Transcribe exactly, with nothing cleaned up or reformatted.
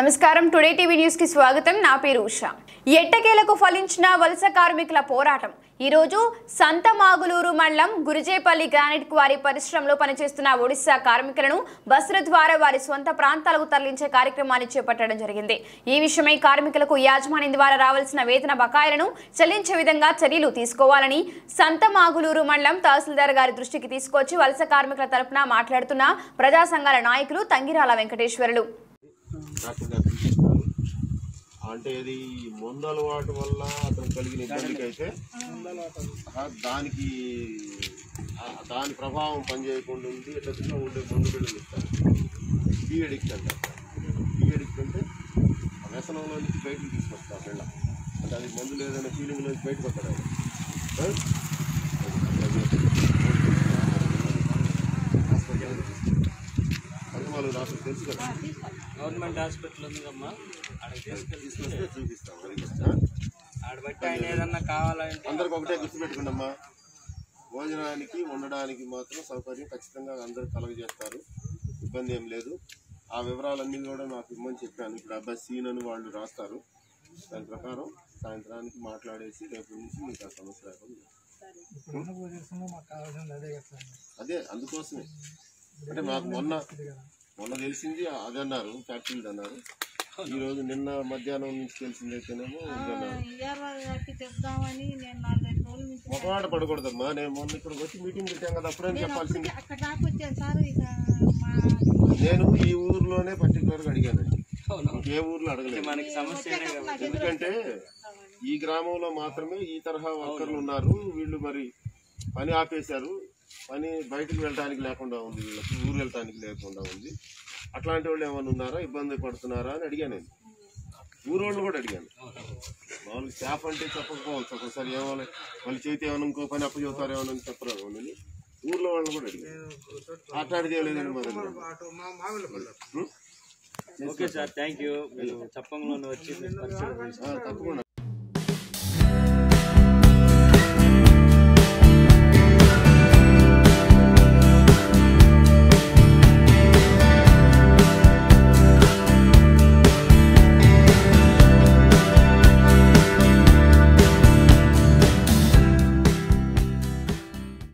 నమస్కారం today TV news కి స్వాగతం నా పేరు ఉషా ఎట్టకేలకు ఫలించిన వలస కార్మికుల పోరాటం ఈ రోజు సంతమాగులూరు మండలం గురిజేపల్లి గ్రానైట్ క్వారీ పరిశ్రమలో పనిచేస్తున్న ఒడిశా కార్మికులను బస్సుల ద్వారా వారి సొంత ప్రాంతాలకు తరలించే కార్యక్రమాన్ని చేపట్టడం జరిగింది। ఈ విషయమై కార్మికులకు యాజమాన్యం ద్వారా రావాల్సిన వేతన బకాయిలను చెల్లించే విధంగా చర్యలు తీసుకోవాలని సంతమాగులూరు మండలం తహసీల్దార్ గారి దృష్టికి తీసుకొచ్చి వలస కార్మికుల తరపున మాట్లాడుతున్న ప్రజా సంఘాల నాయకులు తంగిరాల వెంకటేశ్వరులు అంటే ఇది మందు అలవాటు వల్ల అతను కలిగిన ఇబ్బందికి అయితే దానికి దాని ప్రభావం పనిచేయకుండా ఉంది ఎట్లా ఉండే మందు బిళ్ళలు ఇస్తారు టీ అడిక్ట్ అంటారు। టీ అడిక్ట్ అంటే వ్యసనంలో నుంచి బయటకు తీసుకొస్తారు బిళ్ళ అంటే అది మందు లేదనే ఫీలింగ్ నుంచి బయటకు వస్తాడు వాళ్ళు నాకు తెలుసు కదా గవర్నమెంట్ హాస్పిటల్ ఉందమ్మా తీసుకొస్తే చూపిస్తాం ఆడబట్టి ఆయన ఏదన్నా కావాలంటే అందరికి ఒకటే గుర్తుపెట్టుకోండమ్మా భోజనానికి ఉండడానికి మాత్రం సౌకర్యం ఖచ్చితంగా అందరు కలగజేస్తారు ఇబ్బంది ఏం లేదు। ఆ వివరాలన్నీ కూడా నాకు ఇమ్మని చెప్పాను। ఇప్పుడు అబ్బాయి సీన్ అని వాళ్ళు రాస్తారు దాని ప్రకారం సాయంత్రానికి మాట్లాడేసి రేపు నుంచి మీకు ఆ సమస్య లేకుండా అదే అందుకోసమే అంటే మాకు మొన్న మొన్న తెలిసింది అది అన్నారు ఫ్యాక్టరీలు అన్నారు ఈ రోజు నిన్న మధ్యాహ్నం నుంచి తెలిసింది అయితేనేమో మొక్కమాట పడకూడదమ్మా నేను మొన్న ఇక్కడికి వచ్చి మీటింగ్ పెట్టాను కదా అప్పుడే చెప్పాల్సింది నేను ఈ ఊర్లోనే పర్టికులర్గా అడిగానండి ఏ ఊర్లో అడగలేదు మనకి సమస్య ఎందుకంటే ఈ గ్రామంలో మాత్రమే ఈ తరహా వర్కర్లు ఉన్నారు వీళ్ళు మరి పని ఆపేశారు పని బయటకు వెళ్ళడానికి లేకుండా ఉంది వీళ్ళకి ఊరు వెళ్ళటానికి లేకుండా ఉంది అట్లాంటి వాళ్ళు ఏమైనా ఉన్నారా ఇబ్బంది పడుతున్నారా అని అడిగాను నేను ఊరోళ్ళు కూడా అడిగాను మామూలుగా స్టాఫ్ అంటే చెప్పకపోవచ్చు ఒకసారి ఏమైనా వాళ్ళు చేతి ఏమైనా ఇంకో పని అప్పు చెబుతారు ఏమైనా చెప్పరు అని ఊర్లో వాళ్ళని కూడా అడిగాను అట్లాంటిది ఏం లేదండి మా దగ్గర ఓకే సార్ థ్యాంక్ యూ మీరు చెప్పంలోనే వచ్చి తప్పకుండా